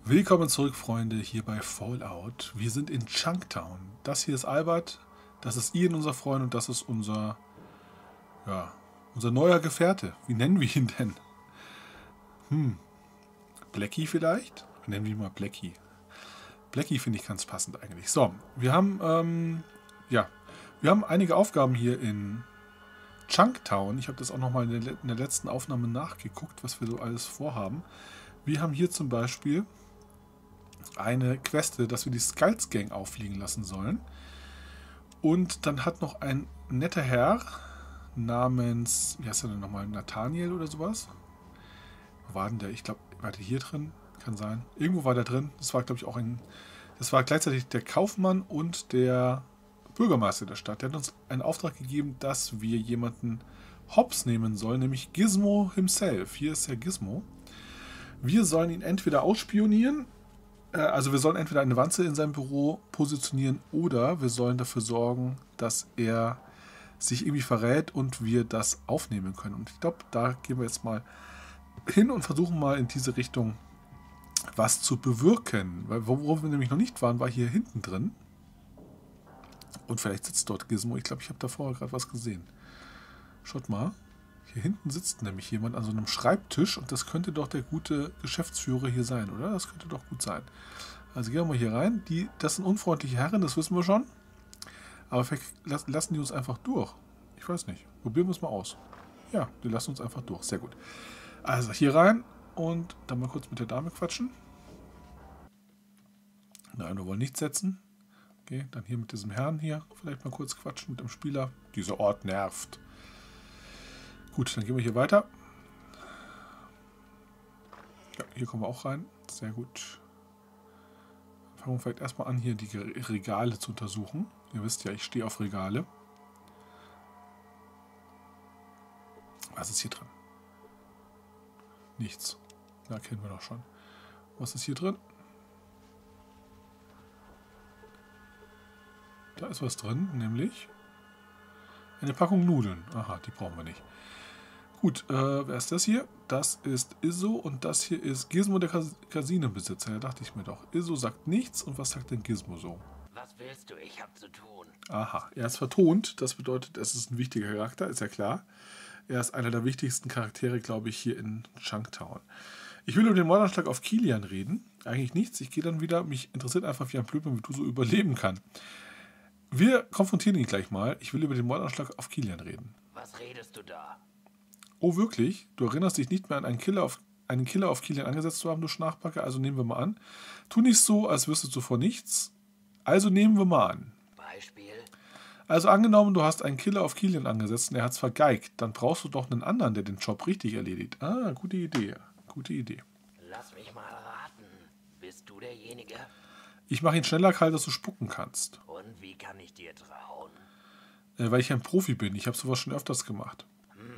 Willkommen zurück, Freunde, hier bei Fallout. Wir sind in Chunktown. Das hier ist Albert, das ist Ian, unser Freund, und das ist unser neuer Gefährte. Wie nennen wir ihn denn? Blackie vielleicht? Wir nennen ihn mal Blackie. Blackie finde ich ganz passend eigentlich. So, wir haben einige Aufgaben hier in Chunktown. Ich habe das auch nochmal in der letzten Aufnahme nachgeguckt, was wir so alles vorhaben. Wir haben hier zum Beispiel eine Queste, dass wir die Skulls Gang auffliegen lassen sollen. Und dann hat noch ein netter Herr namens, wie heißt er denn nochmal, Nathaniel oder sowas? Wo war denn der? Ich glaube, war der hier drin? Kann sein. Irgendwo war der drin. Das war, glaube ich, das war gleichzeitig der Kaufmann und der Bürgermeister der Stadt. Der hat uns einen Auftrag gegeben, dass wir jemanden hops nehmen sollen, nämlich Gizmo himself. Hier ist der Gizmo. Wir sollen ihn entweder ausspionieren, also wir sollen entweder eine Wanze in seinem Büro positionieren oder wir sollen dafür sorgen, dass er sich irgendwie verrät und wir das aufnehmen können. Und ich glaube, da gehen wir jetzt mal hin und versuchen mal in diese Richtung was zu bewirken. Weil wo wir nämlich noch nicht waren, war hier hinten drin. Und vielleicht sitzt dort Gizmo. Ich glaube, ich habe da vorher gerade was gesehen. Schaut mal. Hier hinten sitzt nämlich jemand an so einem Schreibtisch und das könnte doch der gute Geschäftsführer hier sein, oder? Das könnte doch gut sein. Also gehen wir mal hier rein. Das sind unfreundliche Herren, das wissen wir schon. Aber vielleicht lassen die uns einfach durch. Ich weiß nicht. Probieren wir es mal aus. Ja, die lassen uns einfach durch. Sehr gut. Also hier rein und dann mal kurz mit der Dame quatschen. Nein, wir wollen nichts setzen. Okay, dann hier mit diesem Herrn hier vielleicht mal kurz quatschen mit dem Spieler. Dieser Ort nervt. Gut, dann gehen wir hier weiter. Ja, hier kommen wir auch rein. Sehr gut. Fangen wir vielleicht erstmal an, hier die Regale zu untersuchen. Ihr wisst ja, ich stehe auf Regale. Was ist hier drin? Nichts. Da kennen wir doch schon. Was ist hier drin? Da ist was drin, nämlich eine Packung Nudeln. Aha, die brauchen wir nicht. Gut, wer ist das hier? Das ist Izzo und das hier ist Gizmo, der Kasinenbesitzer. Da dachte ich mir doch. Izzo sagt nichts und was sagt denn Gizmo so? Was willst du? Ich hab zu tun. Aha, er ist vertont. Das bedeutet, es ist ein wichtiger Charakter, ist ja klar. Er ist einer der wichtigsten Charaktere, glaube ich, hier in Chunktown. Ich will über den Mordanschlag auf Kilian reden. Eigentlich nichts. Ich gehe dann wieder. Mich interessiert einfach, wie ein Blödmann wie du so überleben kann. Wir konfrontieren ihn gleich mal. Ich will über den Mordanschlag auf Kilian reden. Was redest du da? Oh, wirklich? Du erinnerst dich nicht mehr an einen Killer auf Kilian angesetzt zu haben, du Schnarchbacke? Also nehmen wir mal an. Tu nicht so, als wüsstest du vor nichts. Also nehmen wir mal an. Beispiel? Also angenommen, du hast einen Killer auf Kilian angesetzt und er hat's vergeigt. Dann brauchst du doch einen anderen, der den Job richtig erledigt. Ah, gute Idee. Gute Idee. Lass mich mal raten. Bist du derjenige? Ich mache ihn schneller kalt, dass du spucken kannst. Und wie kann ich dir trauen? Weil ich ein Profi bin. Ich habe sowas schon öfters gemacht.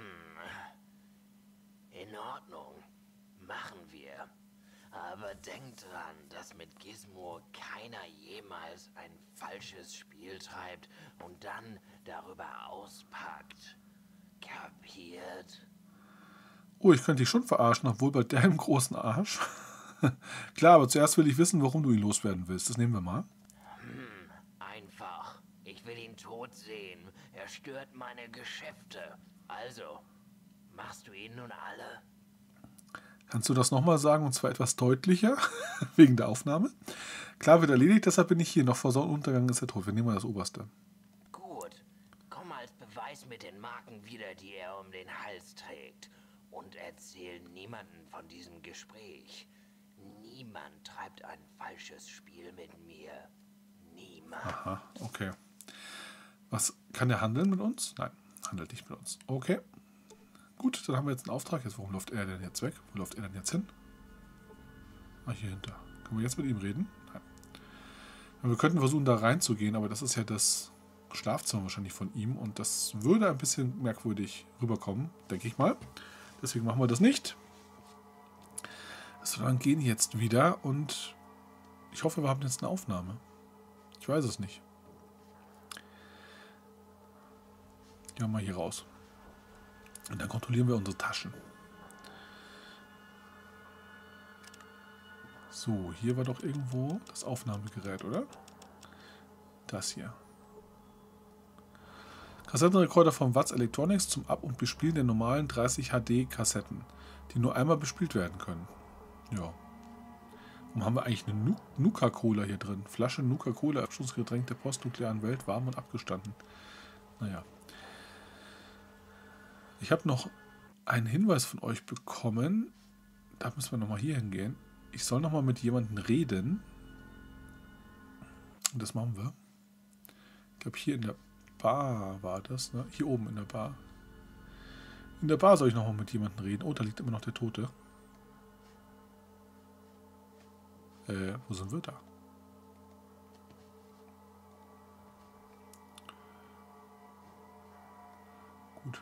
In Ordnung. Machen wir. Aber denk dran, dass mit Gizmo keiner jemals ein falsches Spiel treibt und dann darüber auspackt. Kapiert? Oh, ich könnte dich schon verarschen, obwohl bei deinem großen Arsch. Klar, aber zuerst will ich wissen, warum du ihn loswerden willst. Das nehmen wir mal. Einfach. Ich will ihn tot sehen. Er stört meine Geschäfte. Also, machst du ihn nun alle? Kannst du das nochmal sagen, und zwar etwas deutlicher, wegen der Aufnahme? Klar, wird erledigt, deshalb bin ich hier. Noch vor Sonnenuntergang ist er tot. Wir nehmen mal das Oberste. Gut. Komm als Beweis mit den Marken wieder, die er um den Hals trägt. Und erzähl niemanden von diesem Gespräch. Niemand treibt ein falsches Spiel mit mir. Niemand. Aha, okay. Was, kann er handeln mit uns? Nein, handelt nicht mit uns. Okay. Gut, dann haben wir jetzt einen Auftrag. Jetzt, warum läuft er denn jetzt weg? Wo läuft er denn jetzt hin? Ah, hier hinter. Können wir jetzt mit ihm reden? Nein. Wir könnten versuchen, da reinzugehen, aber das ist ja das Schlafzimmer wahrscheinlich von ihm und das würde ein bisschen merkwürdig rüberkommen, denke ich mal. Deswegen machen wir das nicht. So, dann gehen jetzt wieder und ich hoffe, wir haben jetzt eine Aufnahme. Ich weiß es nicht. Gehen wir mal hier raus. Und dann kontrollieren wir unsere Taschen. So, hier war doch irgendwo das Aufnahmegerät, oder? Das hier. Kassettenrekorder von Watts Electronics zum Ab- und Bespielen der normalen 30 HD-Kassetten, die nur einmal bespielt werden können. Ja. Warum haben wir eigentlich eine Nuka-Cola hier drin? Flasche Nuka-Cola, Abschlussgetränk der postnuklearen Welt, warm und abgestanden. Naja. Ich habe noch einen Hinweis von euch bekommen. Da müssen wir nochmal hier hingehen. Ich soll nochmal mit jemandem reden. Und das machen wir. Ich glaube, hier in der Bar war das. Ne? Hier oben in der Bar. In der Bar soll ich nochmal mit jemandem reden. Oh, da liegt immer noch der Tote. Wo sind wir da? Gut.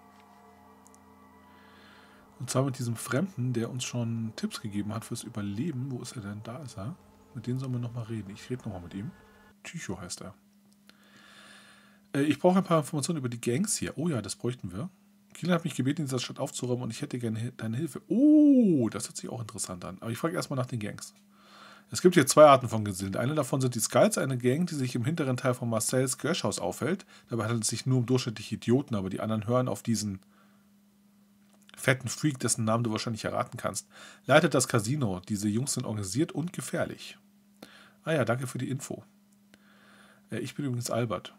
Und zwar mit diesem Fremden, der uns schon Tipps gegeben hat fürs Überleben. Wo ist er denn? Da ist er. Mit dem sollen wir nochmal reden. Ich rede nochmal mit ihm. Tycho heißt er. Ich brauche ein paar Informationen über die Gangs hier. Oh ja, das bräuchten wir. Kilian hat mich gebeten, in dieser Stadt aufzuräumen und ich hätte gerne deine Hilfe. Oh, das hört sich auch interessant an. Aber ich frage erstmal nach den Gangs. Es gibt hier zwei Arten von Gesellen. Eine davon sind die Skulls, eine Gang, die sich im hinteren Teil von Marcells Gershhaus aufhält. Dabei handelt es sich nur um durchschnittliche Idioten, aber die anderen hören auf diesen fetten Freak, dessen Namen du wahrscheinlich erraten kannst. Leitet das Casino. Diese Jungs sind organisiert und gefährlich. Ah ja, danke für die Info. Ich bin übrigens Albert.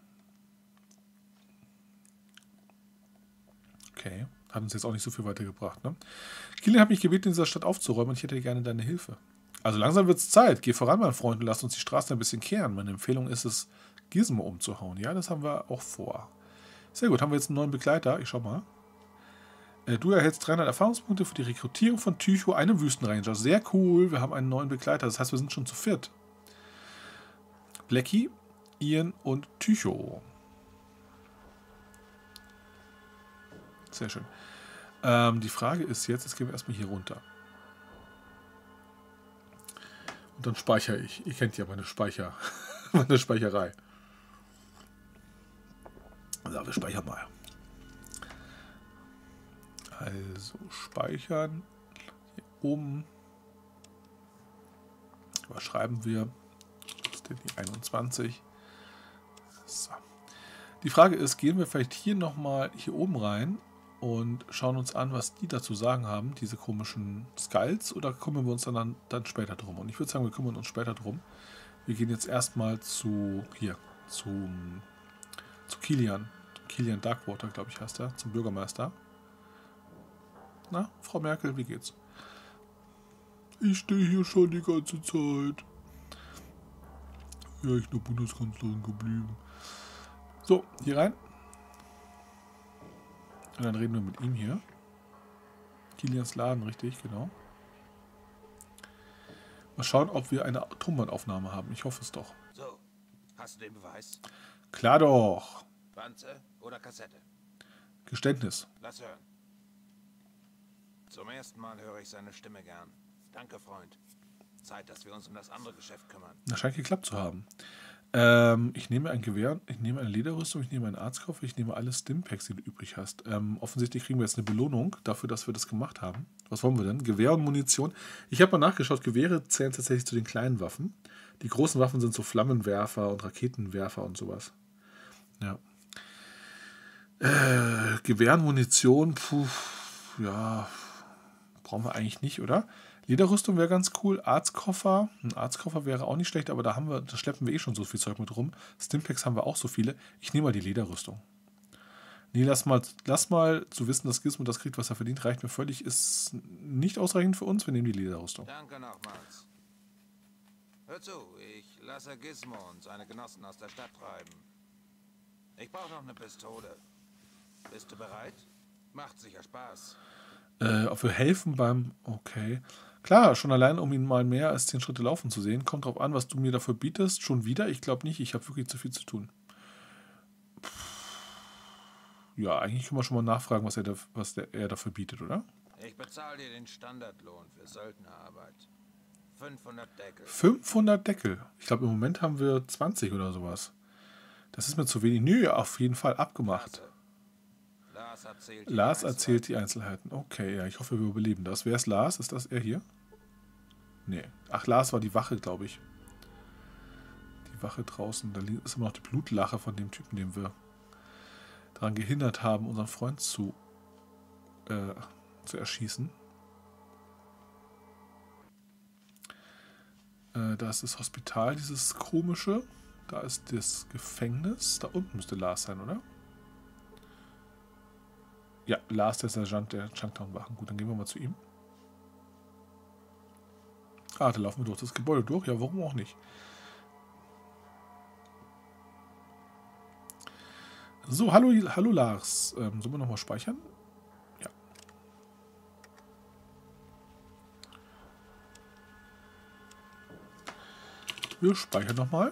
Okay, hat uns jetzt auch nicht so viel weitergebracht, ne? Kilian hat mich gebeten, in dieser Stadt aufzuräumen und ich hätte gerne deine Hilfe. Also langsam wird es Zeit. Geh voran, mein Freund, und lass uns die Straßen ein bisschen kehren. Meine Empfehlung ist es, Gizmo umzuhauen. Ja, das haben wir auch vor. Sehr gut, haben wir jetzt einen neuen Begleiter. Ich schau mal. Du erhältst 300 Erfahrungspunkte für die Rekrutierung von Tycho, einem Wüstenranger. Sehr cool, wir haben einen neuen Begleiter. Das heißt, wir sind schon zu viert. Blackie, Ian und Tycho. Sehr schön. Die Frage ist jetzt gehen wir erstmal hier runter. Und dann speichere ich. Ihr kennt ja meine meine Speicherei. Also wir speichern mal. Also speichern. Hier oben. Was schreiben wir? Das ist denn die 21. So. Die Frage ist, gehen wir vielleicht hier nochmal hier oben rein und schauen uns an, was die dazu sagen haben, diese komischen Skulls, oder kümmern wir uns dann später drum? Und ich würde sagen, wir kümmern uns später drum. Wir gehen jetzt erstmal zu Kilian. Kilian Darkwater, glaube ich, heißt er, zum Bürgermeister. Na, Frau Merkel, wie geht's? Ich stehe hier schon die ganze Zeit. Ja, ich nur Bundeskanzlerin geblieben. So, hier rein. Und dann reden wir mit ihm hier. Kilians Laden, richtig, genau. Mal schauen, ob wir eine Tonbandaufnahme haben. Ich hoffe es doch. So, hast du den Beweis? Klar doch. Wanze oder Kassette? Geständnis. Lass hören. Zum ersten Mal höre ich seine Stimme gern. Danke, Freund. Zeit, dass wir uns um das andere Geschäft kümmern. Das scheint geklappt zu haben. Ich nehme ein Gewehr, ich nehme eine Lederrüstung, ich nehme einen Arztkoffer, ich nehme alle Stimpacks, die du übrig hast. Offensichtlich kriegen wir jetzt eine Belohnung dafür, dass wir das gemacht haben. Was wollen wir denn? Gewehr und Munition. Ich habe mal nachgeschaut, Gewehre zählen tatsächlich zu den kleinen Waffen. Die großen Waffen sind so Flammenwerfer und Raketenwerfer und sowas. Ja. Gewehr und Munition, ja, brauchen wir eigentlich nicht, oder? Lederrüstung wäre ganz cool. Arztkoffer. Ein Arztkoffer wäre auch nicht schlecht, aber da schleppen wir eh schon so viel Zeug mit rum. Stimpacks haben wir auch so viele. Ich nehme mal die Lederrüstung. Nee, lass mal zu wissen, dass Gizmo das kriegt, was er verdient, reicht mir völlig. Ist nicht ausreichend für uns. Wir nehmen die Lederrüstung. Danke nochmals. Hör zu, ich lasse Gizmo und seine Genossen aus der Stadt treiben. Ich brauche noch eine Pistole. Bist du bereit? Macht sicher Spaß. Ob wir helfen beim... Okay. Klar, schon allein, um ihn mal mehr als 10 Schritte laufen zu sehen. Kommt drauf an, was du mir dafür bietest. Schon wieder? Ich glaube nicht. Ich habe wirklich zu viel zu tun. Ja, eigentlich können wir schon mal nachfragen, was er dafür bietet, oder? Ich bezahle dir den Standardlohn für Söldnerarbeit. 500 Deckel. 500 Deckel? Ich glaube, im Moment haben wir 20 oder sowas. Das ist mir zu wenig. Nö, auf jeden Fall abgemacht. Lars erzählt die Einzelheiten. Okay, ja, ich hoffe, wir überleben das. Wer ist Lars? Ist das er hier? Nee. Ach, Lars war die Wache, glaube ich. Die Wache draußen. Da ist immer noch die Blutlache von dem Typen, den wir daran gehindert haben, unseren Freund zu erschießen. Da ist das Hospital, dieses komische. Da ist das Gefängnis. Da unten müsste Lars sein, oder? Ja, Lars, der Sergeant der Chunktown-Wachen. Gut, dann gehen wir mal zu ihm. Ah, da laufen wir durch das Gebäude durch. Ja, warum auch nicht? So, hallo Lars. Sollen wir nochmal speichern? Ja. Wir speichern nochmal.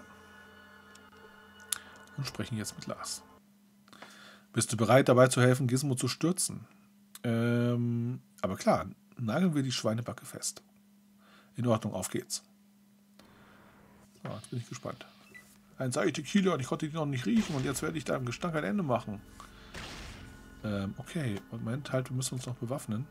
Und sprechen jetzt mit Lars. Bist du bereit, dabei zu helfen, Gizmo zu stürzen? Aber klar, nageln wir die Schweinebacke fest. In Ordnung, auf geht's. So, jetzt bin ich gespannt. Ein seichte Kieler und ich konnte die noch nicht riechen und jetzt werde ich da im Gestank ein Ende machen. Okay, Moment, halt, wir müssen uns noch bewaffnen.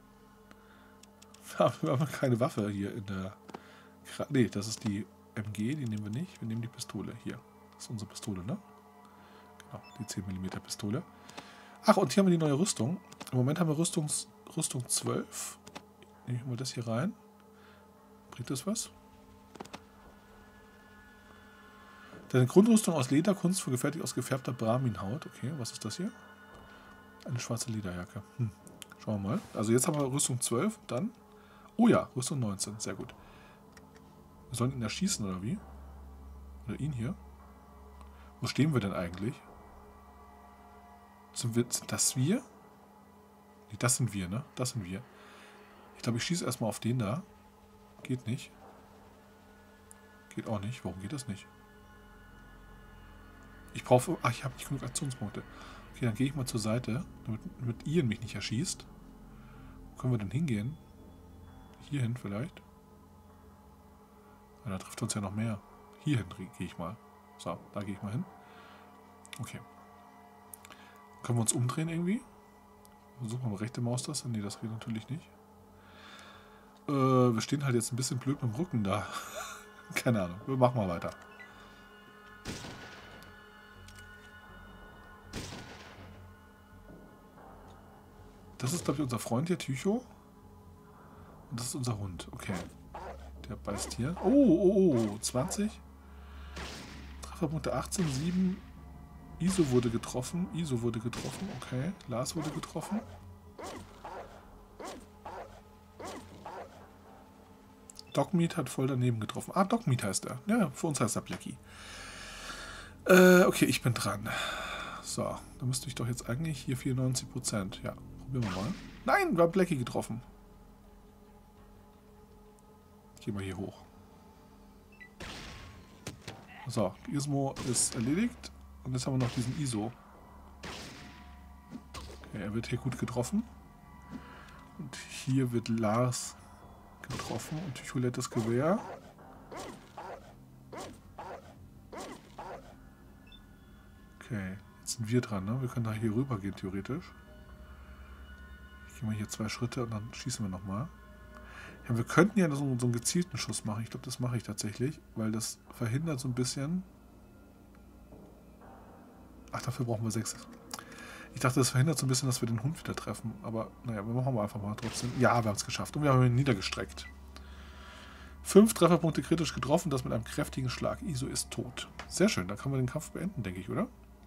Wir haben keine Waffe hier in der... Nee, das ist die MG, die nehmen wir nicht. Wir nehmen die Pistole hier. Das ist unsere Pistole, ne? Genau, die 10 mm Pistole. Ach, und hier haben wir die neue Rüstung. Im Moment haben wir Rüstung 12. Nehme ich mal das hier rein. Bringt das was? Deine Grundrüstung aus Lederkunst, gefertigt aus gefärbter Brahmin-Haut. Okay, was ist das hier? Eine schwarze Lederjacke. Schauen wir mal. Also jetzt haben wir Rüstung 12, dann... Oh ja, Rüstung 19, sehr gut. Wir sollen ihn erschießen, oder wie? Oder ihn hier? Wo stehen wir denn eigentlich? Sind das wir? Nee, das sind wir, ne? Das sind wir. Ich glaube, ich schieße erstmal auf den da. Geht nicht. Geht auch nicht. Warum geht das nicht? Ich brauche... Ach, ich habe nicht genug Aktionspunkte. Okay, dann gehe ich mal zur Seite, damit Ian mich nicht erschießt. Wo können wir denn hingehen? Hierhin vielleicht? Ja, da trifft uns ja noch mehr. Hierhin gehe ich mal. So, da gehe ich mal hin. Okay. Können wir uns umdrehen irgendwie? Versuchen wir mal rechte Maustaste. Nee, das geht natürlich nicht. Wir stehen halt jetzt ein bisschen blöd mit dem Rücken da. Keine Ahnung. Wir machen mal weiter. Das ist, glaube ich, unser Freund hier, Tycho. Und das ist unser Hund. Okay. Der beißt hier. Oh, 20. Trefferpunkte 18, 7. Iso wurde getroffen. Okay. Lars wurde getroffen. Dogmeat hat voll daneben getroffen. Ah, Dogmeat heißt er. Ja, für uns heißt er Blackie. Okay, ich bin dran. So, da müsste ich doch jetzt eigentlich hier 94%. Ja, probieren wir mal. Nein, wir haben Blackie getroffen. Ich gehe mal hier hoch. So, Gizmo ist erledigt. Und jetzt haben wir noch diesen Iso. Okay, er wird hier gut getroffen. Und hier wird Lars getroffen. Und Tycholettes Gewehr. Okay, jetzt sind wir dran, ne? Wir können da hier rüber gehen, theoretisch. Ich gehe mal hier 2 Schritte und dann schießen wir nochmal. Ja, wir könnten ja so einen gezielten Schuss machen. Ich glaube, das mache ich tatsächlich, weil das verhindert so ein bisschen... Ach, dafür brauchen wir 6. Ich dachte, das verhindert so ein bisschen, dass wir den Hund wieder treffen. Aber naja, wir machen einfach mal trotzdem. Ja, wir haben es geschafft. Und wir haben ihn niedergestreckt. 5 Trefferpunkte kritisch getroffen, das mit einem kräftigen Schlag. Iso ist tot. Sehr schön, dann können wir den Kampf beenden, denke ich, oder?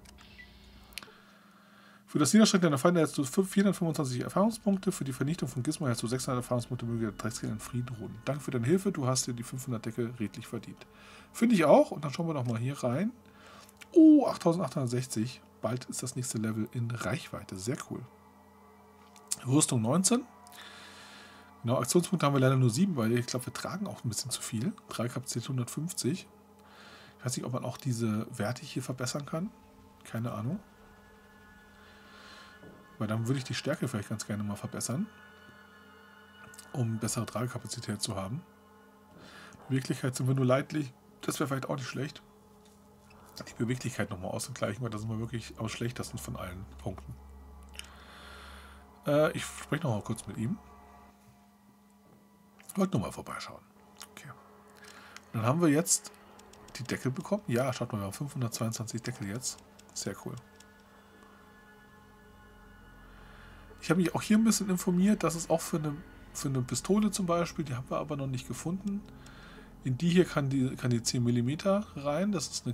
Für das Niederstrecken deiner Feinde hältst du 425 Erfahrungspunkte. Für die Vernichtung von Gizmo hältst du 600 Erfahrungspunkte. Möge der Dreckskerl in Frieden ruhen. Danke für deine Hilfe. Du hast dir die 500 Deckel redlich verdient. Finde ich auch. Und dann schauen wir doch mal hier rein. Oh, 8860. Bald ist das nächste Level in Reichweite. Sehr cool. Rüstung 19. Genau, Aktionspunkte haben wir leider nur 7, weil ich glaube, wir tragen auch ein bisschen zu viel. Tragkapazität 150. Ich weiß nicht, ob man auch diese Werte hier verbessern kann. Keine Ahnung. Weil dann würde ich die Stärke vielleicht ganz gerne mal verbessern, um bessere Tragekapazität zu haben. Beweglichkeit sind wir nur leidlich. Das wäre vielleicht auch nicht schlecht. Die Beweglichkeit nochmal auszugleichen, weil da sind wir wirklich am schlechtesten von allen Punkten. Ich spreche noch mal kurz mit ihm. Ich wollte nur mal vorbeischauen. Dann haben wir jetzt die Deckel bekommen. Ja, schaut mal, wir haben 522 Deckel jetzt. Sehr cool. Ich habe mich auch hier ein bisschen informiert, dass es auch für eine Pistole zum Beispiel, die haben wir aber noch nicht gefunden. In die hier kann die 10 mm rein. Das ist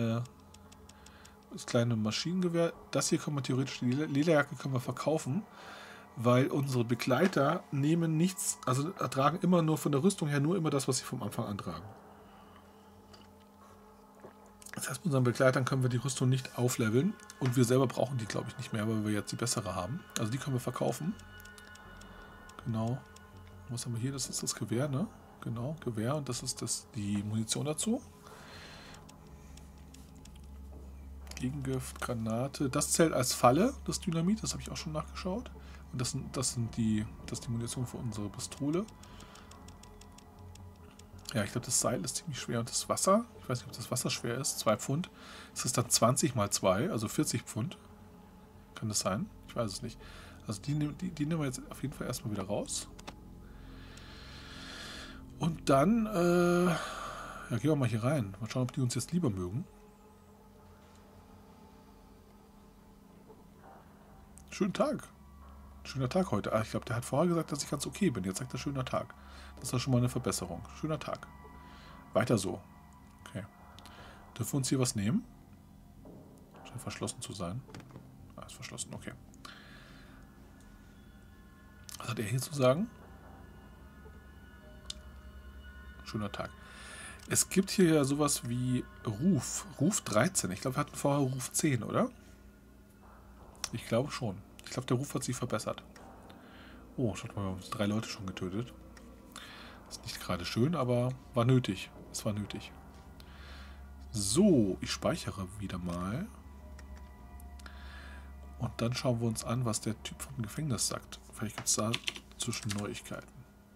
das kleine Maschinengewehr. Das hier können wir theoretisch, die Lederjacke können wir verkaufen, weil unsere Begleiter nehmen nichts, also tragen immer nur von der Rüstung her nur immer das, was sie vom Anfang an tragen. Das heißt, mit unseren Begleitern können wir die Rüstung nicht aufleveln und wir selber brauchen die, glaube ich, nicht mehr, weil wir jetzt die bessere haben. Also die können wir verkaufen. Genau. Was haben wir hier? Das ist das Gewehr, ne? Genau, Gewehr und das ist die Munition dazu. Gegengift, Granate. Das zählt als Falle, das Dynamit, das habe ich auch schon nachgeschaut. Und das ist die Munition für unsere Pistole. Ja, ich glaube, das Seil ist ziemlich schwer und das Wasser, ich weiß nicht, ob das Wasser schwer ist, 2 Pfund. Das ist dann 20 mal 2, also 40 Pfund. Kann das sein? Ich weiß es nicht. Also die nehmen wir jetzt auf jeden Fall erstmal wieder raus. Und dann, ja, gehen wir mal hier rein. Mal schauen, ob die uns jetzt lieber mögen. Schönen Tag. Schöner Tag heute. Ah, ich glaube, der hat vorher gesagt, dass ich ganz okay bin. Jetzt sagt er schöner Tag. Das ist doch schon mal eine Verbesserung. Schöner Tag. Weiter so. Okay. Dürfen wir uns hier was nehmen? Scheint verschlossen zu sein. Ah, ist verschlossen. Okay. Was hat er hier zu sagen? Schöner Tag. Es gibt hier ja sowas wie Ruf. Ruf 13. Ich glaube, wir hatten vorher Ruf 10, oder? Ich glaube schon. Ich glaube, der Ruf hat sich verbessert. Oh, schaut mal, wir haben 3 Leute schon getötet. Ist nicht gerade schön, aber war nötig. Es war nötig. So, ich speichere wieder mal. Und dann schauen wir uns an, was der Typ vom Gefängnis sagt. Vielleicht gibt es da zwischen Neuigkeiten.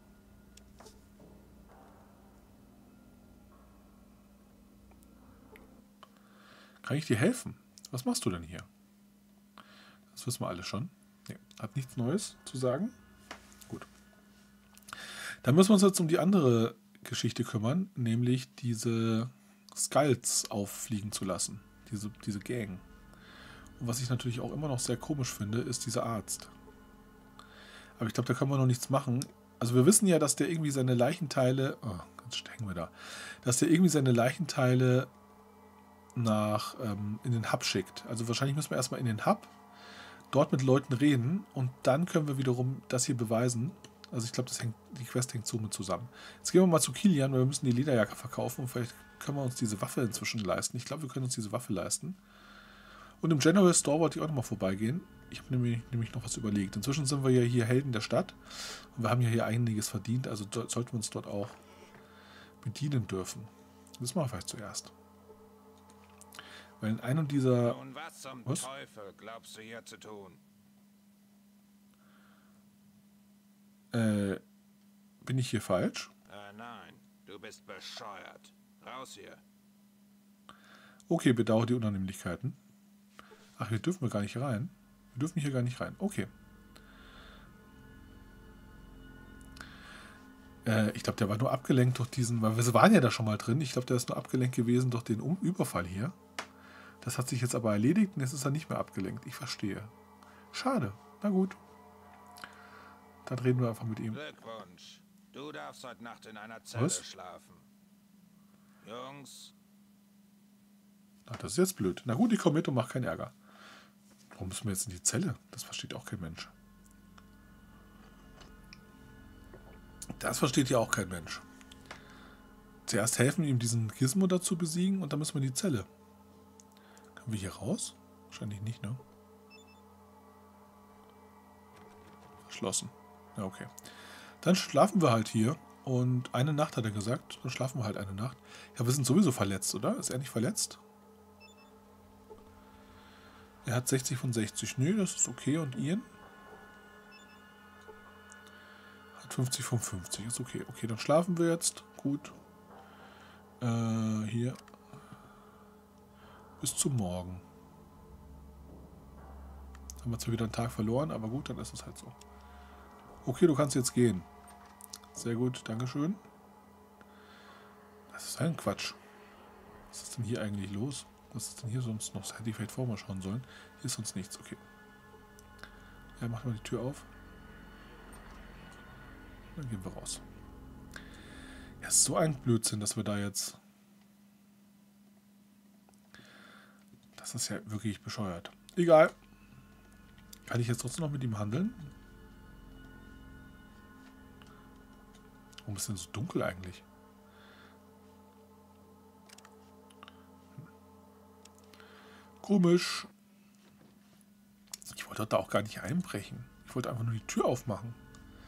Kann ich dir helfen? Was machst du denn hier? Das wissen wir alle schon. Nee, hat nichts Neues zu sagen. Gut. Dann müssen wir uns jetzt um die andere Geschichte kümmern, nämlich diese Skulls auffliegen zu lassen. Diese Gang. Und was ich natürlich auch immer noch sehr komisch finde, ist dieser Arzt. Aber ich glaube, da können wir noch nichts machen. Also wir wissen ja, dass der irgendwie seine Leichenteile... Oh, ganz stecken wir da. Dass der irgendwie seine Leichenteile in den Hub schickt. Also wahrscheinlich müssen wir erstmal in den Hub, dort mit Leuten reden und dann können wir wiederum das hier beweisen. Also ich glaube, die Quest hängt somit zusammen. Jetzt gehen wir mal zu Kilian, weil wir müssen die Lederjacke verkaufen und vielleicht können wir uns diese Waffe inzwischen leisten. Ich glaube, wir können uns diese Waffe leisten. Und im General Store wollte ich auch nochmal vorbeigehen. Ich habe nämlich noch was überlegt. Inzwischen sind wir ja hier Helden der Stadt und wir haben ja hier einiges verdient, also sollten wir uns dort auch bedienen dürfen. Das machen wir vielleicht zuerst. Weil in einem dieser... Nun, was zum Teufel glaubst du hier zu tun? Bin ich hier falsch? Nein, du bist bescheuert. Raus hier. Okay, bedauere die Unannehmlichkeiten. Ach, hier dürfen wir gar nicht rein. Wir dürfen hier gar nicht rein. Okay. Ich glaube, der war nur abgelenkt durch diesen... Weil wir waren ja da schon mal drin. Ich glaube, der ist nur abgelenkt gewesen durch den Überfall hier. Das hat sich jetzt aber erledigt und jetzt ist er nicht mehr abgelenkt. Ich verstehe. Schade. Na gut. Dann reden wir einfach mit ihm. Glückwunsch. Du darfst heute Nacht in einer Zelle schlafen. Jungs. Ach, das ist jetzt blöd. Na gut, ich komme mit und mache keinen Ärger. Warum müssen wir jetzt in die Zelle? Das versteht auch kein Mensch. Das versteht ja auch kein Mensch. Zuerst helfen wir ihm, diesen Gizmo dazu besiegen und dann müssen wir in die Zelle. Können wir hier raus? Wahrscheinlich nicht, ne? Verschlossen. Ja, okay. Dann schlafen wir halt hier. Und eine Nacht hat er gesagt. Dann schlafen wir halt eine Nacht. Ja, wir sind sowieso verletzt, oder? Ist er nicht verletzt? Er hat 60 von 60. Nö, das ist okay. Und Ian? Hat 50 von 50. Ist okay. Okay, dann schlafen wir jetzt. Gut. Hier. Bis zum Morgen. Haben wir zwar wieder einen Tag verloren, aber gut, dann ist es halt so. Okay, du kannst jetzt gehen. Sehr gut, Dankeschön. Das ist ein Quatsch? Was ist denn hier eigentlich los? Was ist denn hier sonst noch? Das hätte ich vielleicht vorher mal schauen sollen. Hier ist sonst nichts, okay. Ja, macht mal die Tür auf. Dann gehen wir raus. Ja, ist so ein Blödsinn, dass wir da jetzt... Das ist ja wirklich bescheuert. Egal. Kann ich jetzt trotzdem noch mit ihm handeln? Warum ist denn so dunkel eigentlich? Komisch. Ich wollte da auch gar nicht einbrechen. Ich wollte einfach nur die Tür aufmachen.